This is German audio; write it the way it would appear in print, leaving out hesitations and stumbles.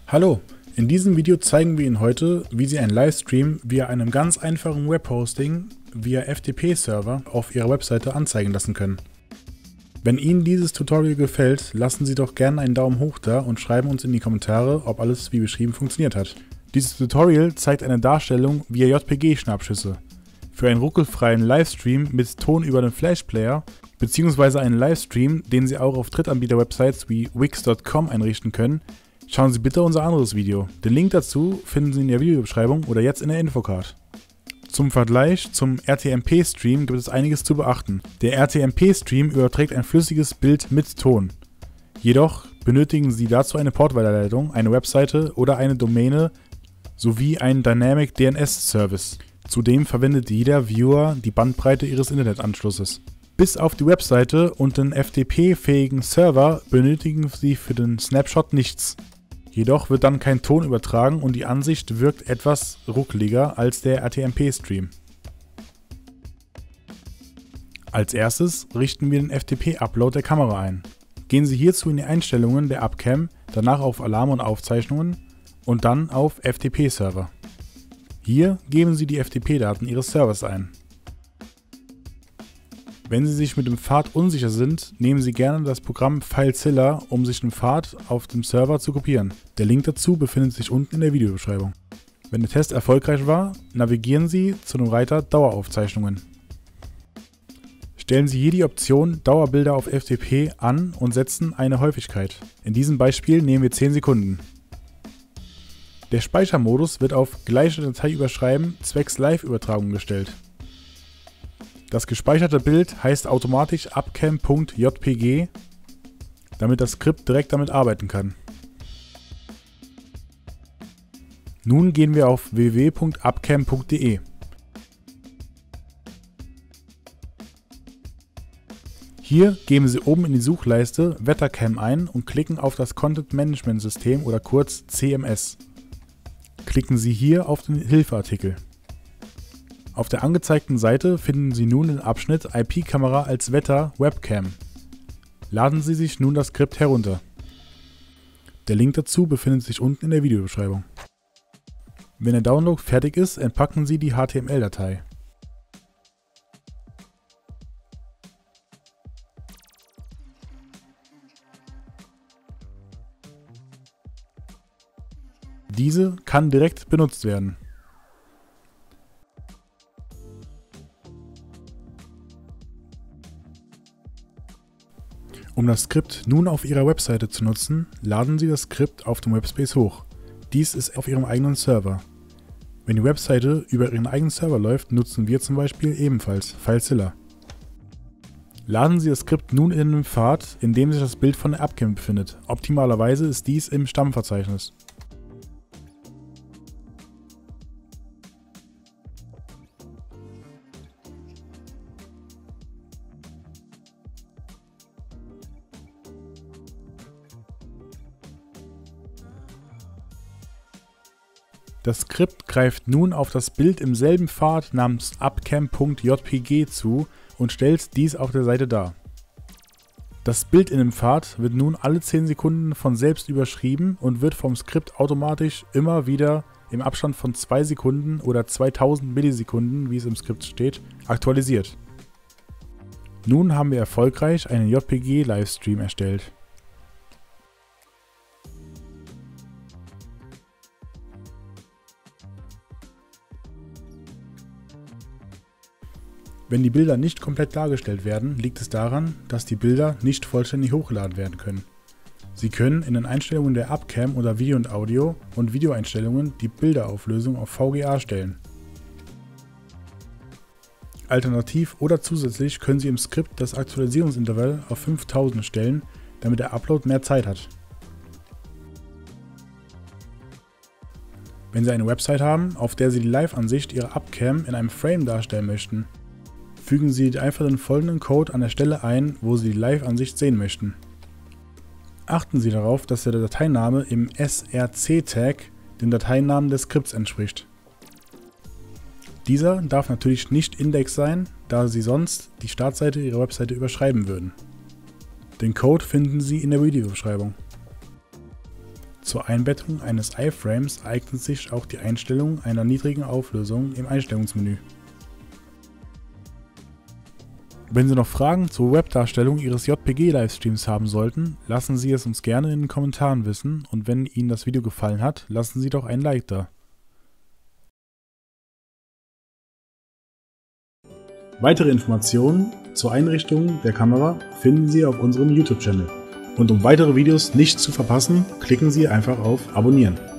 Hallo, in diesem Video zeigen wir Ihnen heute, wie Sie einen Livestream via einem ganz einfachen Webhosting via FTP-Server auf Ihrer Webseite anzeigen lassen können. Wenn Ihnen dieses Tutorial gefällt, lassen Sie doch gerne einen Daumen hoch da und schreiben uns in die Kommentare, ob alles wie beschrieben funktioniert hat. Dieses Tutorial zeigt eine Darstellung via JPG-Schnappschüsse. Für einen ruckelfreien Livestream mit Ton über den Flash-Player bzw. einen Livestream, den Sie auch auf Drittanbieter-Websites wie Wix.com einrichten können, schauen Sie bitte unser anderes Video. Den Link dazu finden Sie in der Videobeschreibung oder jetzt in der Infocard. Zum Vergleich zum RTMP-Stream gibt es einiges zu beachten. Der RTMP-Stream überträgt ein flüssiges Bild mit Ton. Jedoch benötigen Sie dazu eine Portweiterleitung, eine Webseite oder eine Domäne sowie einen Dynamic DNS-Service. Zudem verwendet jeder Viewer die Bandbreite Ihres Internetanschlusses. Bis auf die Webseite und den FTP-fähigen Server benötigen Sie für den Snapshot nichts. Jedoch wird dann kein Ton übertragen und die Ansicht wirkt etwas ruckeliger als der RTMP-Stream. Als erstes richten wir den FTP-Upload der Kamera ein. Gehen Sie hierzu in die Einstellungen der Upcam, danach auf Alarm und Aufzeichnungen und dann auf FTP-Server. Hier geben Sie die FTP-Daten Ihres Servers ein. Wenn Sie sich mit dem Pfad unsicher sind, nehmen Sie gerne das Programm FileZilla, um sich den Pfad auf dem Server zu kopieren. Der Link dazu befindet sich unten in der Videobeschreibung. Wenn der Test erfolgreich war, navigieren Sie zu dem Reiter Daueraufzeichnungen. Stellen Sie hier die Option Dauerbilder auf FTP an und setzen eine Häufigkeit. In diesem Beispiel nehmen wir 10 Sekunden. Der Speichermodus wird auf gleiche Datei überschreiben zwecks Live-Übertragung gestellt. Das gespeicherte Bild heißt automatisch upcam.jpg, damit das Skript direkt damit arbeiten kann. Nun gehen wir auf www.upcam.de. Hier geben Sie oben in die Suchleiste Wettercam ein und klicken auf das Content Management System oder kurz CMS. Klicken Sie hier auf den Hilfeartikel. Auf der angezeigten Seite finden Sie nun den Abschnitt IP-Kamera als Wetter Webcam. Laden Sie sich nun das Skript herunter. Der Link dazu befindet sich unten in der Videobeschreibung. Wenn der Download fertig ist, entpacken Sie die HTML-Datei. Diese kann direkt benutzt werden. Um das Skript nun auf Ihrer Webseite zu nutzen, laden Sie das Skript auf dem Webspace hoch. Dies ist auf Ihrem eigenen Server. Wenn die Webseite über Ihren eigenen Server läuft, nutzen wir zum Beispiel ebenfalls FileZilla. Laden Sie das Skript nun in den Pfad, in dem sich das Bild von der Upcam befindet. Optimalerweise ist dies im Stammverzeichnis. Das Skript greift nun auf das Bild im selben Pfad namens upcam.jpg zu und stellt dies auf der Seite dar. Das Bild in dem Pfad wird nun alle 10 Sekunden von selbst überschrieben und wird vom Skript automatisch immer wieder im Abstand von 2 Sekunden oder 2000 Millisekunden, wie es im Skript steht, aktualisiert. Nun haben wir erfolgreich einen JPG-Livestream erstellt. Wenn die Bilder nicht komplett dargestellt werden, liegt es daran, dass die Bilder nicht vollständig hochgeladen werden können. Sie können in den Einstellungen der Upcam unter Video und Audio und Videoeinstellungen die Bilderauflösung auf VGA stellen. Alternativ oder zusätzlich können Sie im Skript das Aktualisierungsintervall auf 5000 stellen, damit der Upload mehr Zeit hat. Wenn Sie eine Website haben, auf der Sie die Live-Ansicht Ihrer Upcam in einem Frame darstellen möchten, fügen Sie einfach den folgenden Code an der Stelle ein, wo Sie die Live-Ansicht sehen möchten. Achten Sie darauf, dass der Dateiname im src-Tag dem Dateinamen des Skripts entspricht. Dieser darf natürlich nicht Index sein, da Sie sonst die Startseite Ihrer Webseite überschreiben würden. Den Code finden Sie in der Videobeschreibung. Zur Einbettung eines iFrames eignet sich auch die Einstellung einer niedrigen Auflösung im Einstellungsmenü. Wenn Sie noch Fragen zur Webdarstellung Ihres JPG-Livestreams haben sollten, lassen Sie es uns gerne in den Kommentaren wissen und wenn Ihnen das Video gefallen hat, lassen Sie doch ein Like da. Weitere Informationen zur Einrichtung der Kamera finden Sie auf unserem YouTube-Channel. Und um weitere Videos nicht zu verpassen, klicken Sie einfach auf Abonnieren.